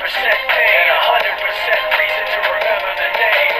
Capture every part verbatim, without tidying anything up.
percent pain, and one hundred percent reason to remember the name.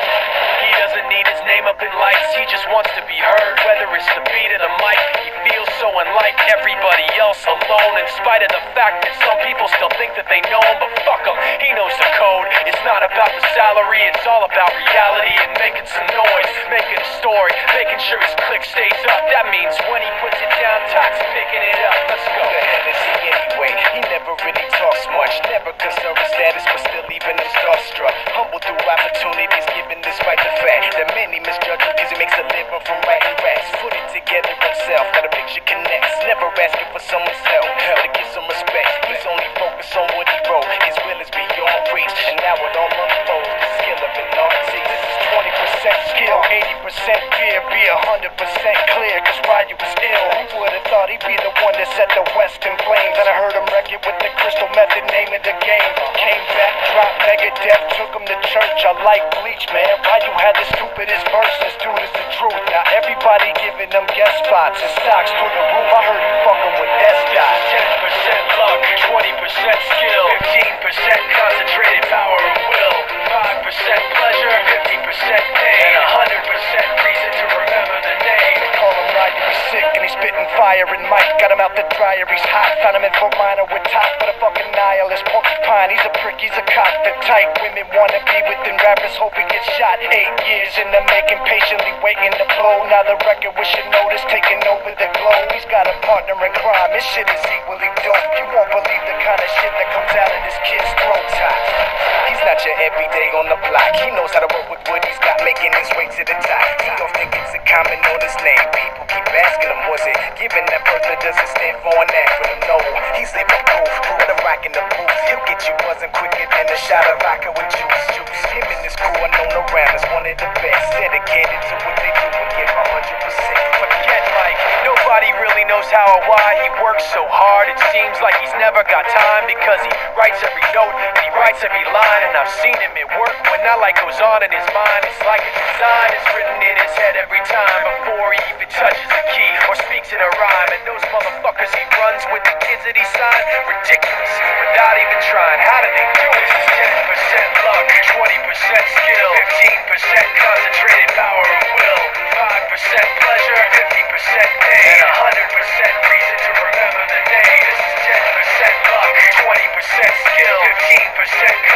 He doesn't need his name up in lights, he just wants to be heard. Whether it's the beat or the mic, he feels so unlike everybody else, alone. In spite of the fact that some people still think that they know him, but fuck him, he knows the code. It's not about the salary, it's all about reality and making some noise, making a story, making sure his click stays up. That means when he puts it down, Tox picking it up. Let's go. Who the hell is he anyway? He never really talks much, never concerned with status, but still even him starstruck. Humble through opportunities given despite the fact that many misjudge him cause he makes a living from writing raps. Put it together himself, got a picture connects, never asking for someone's help, to get some respect. He's only focused on what he wrote, his will is beyond reach, and now it all unfolds, the skill of an artist. This is twenty percent skill, eighty percent fear, be one hundred percent clear, cause Ryu was ill. Who would've thought he'd be the one that set the West in flames? And I heard him wreck it with the crystal method, name of the game. Came back, dropped Megadeth, took him to church. I like Bleach, man. Ryu had the stupidest verses, dude, it's the truth. Now everybody giving them guest spots, his stocks through the roof. I heard he fucking with S-Dot. ten percent luck, twenty percent skill, fifteen percent concentrated power of will, five percent pleasure, fifty percent pain, and one hundred percent reason to remember the name. Call him Ryu, he's sick and he's spitting fire and Mike got him out the dryer, he's hot. Found him in Fort Minor with top, but a fucking nihilist porcupine. He's a prick, he's a cop, the type women wanna be within rappers, hope he gets shot. Eight years in the making, patiently waiting to blow. Now the record we should notice taking over the globe. He's got a partner in crime, his shit is equally dope. You won't believe the kind of shit that comes out of this kid's throat. He's not your everyday on the block, he knows how to work with what he's got, making his way to the top. He don't think it's a comment on his name, people keep asking him, was it given that birth that doesn't stand for an acronym? No, he's living proof, let him rock in the booth. He'll get you buzzing quicker than a shot of vodka with juice. Juice. Him and his crew are known around as one of the best, dedicated to what they do and give one hundred percent. Forget Mike, nobody really knows how or why he works so hard. It seems like he's never got time because he writes every note and he writes every line. And I've seen him at work when that light goes on in his mind. It's like a design is written in his head every time before he even touches a key or speaks in a rhyme. And those motherfuckers he runs with, the kids that he signed, ridiculous, without even trying. How do they do it? This is ten percent luck, twenty percent skill, fifteen percent concentrated power of will, five percent pleasure, fifty percent pain, and one hundred percent reason to remember the name. This is ten percent luck, twenty percent skill, fifteen percent